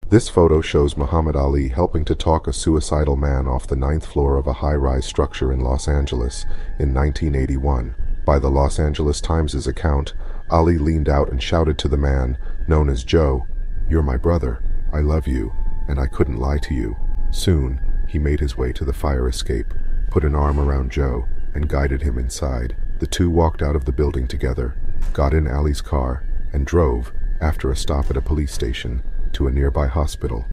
This photo shows Muhammad Ali helping to talk a suicidal man off the ninth floor of a high-rise structure in Los Angeles in 1981. By the Los Angeles Times' account, Ali leaned out and shouted to the man, known as Joe, "You're my brother, I love you, and I couldn't lie to you." Soon, he made his way to the fire escape, put an arm around Joe, and guided him inside. The two walked out of the building together, got in Ali's car, and drove, after a stop at a police station, to a nearby hospital.